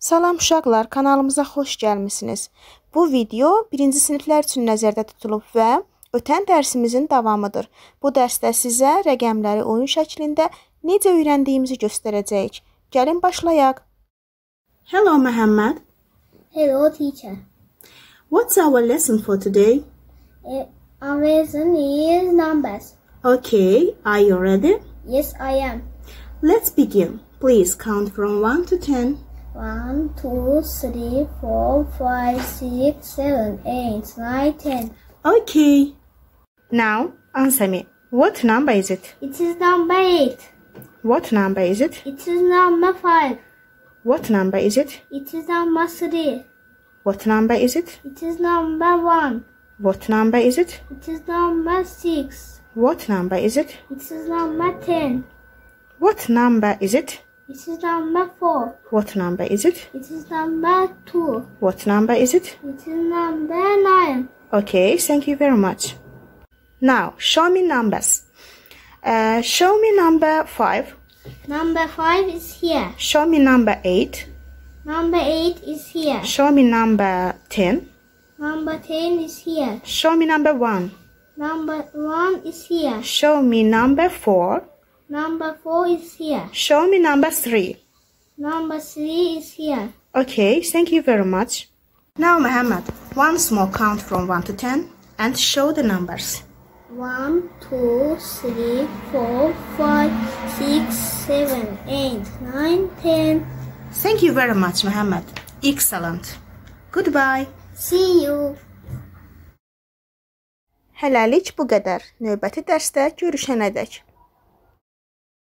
Salam uşaqlar, kanalımıza xoş gəlmisiniz. Bu video 1-ci siniflər üçün nəzərdə tutulub və ötən dərsimizin davamıdır. Bu dərsdə sizə rəqəmləri oyun şəklində necə öyrəndiyimizi göstərəcəyik. Gəlin başlayaq. Hello, Muhammad. Hello, teacher. What's our lesson for today? Our lesson is numbers. Okay, are you ready? Yes, I am. Let's begin. Please count from 1 to 10. 1, 2, 3, 4, 5, 6, 7, 8, 9, 10. Okay. Now, answer me. What number is it? It is number 8. What number is it? It is number 5. What number is it? It is number 3. What number is it? It is number 1. What number is it? It is number 6. What number is it? It is number 10. What number is it? It is number 4. What number is it? It is number 2. What number is it? It is number 9. Okay, thank you very much. Now, show me numbers. Show me number 5. Number 5 is here. Show me number 8. Number 8 is here. Show me number 10. Number 10 is here. Show me number 1. Number 1 is here. Show me number 4. Number 4 is here. Show me number 3. Number 3 is here. Okay, thank you very much. Now, Muhammad, once more count from 1 to 10 and show the numbers. 1, 2, 3, 4, 5, 6, 7, 8, 9, 10. Thank you very much, Muhammad. Excellent. Goodbye. See you. Hələlik bu qədər. Növbəti dərsdə görüşənədək.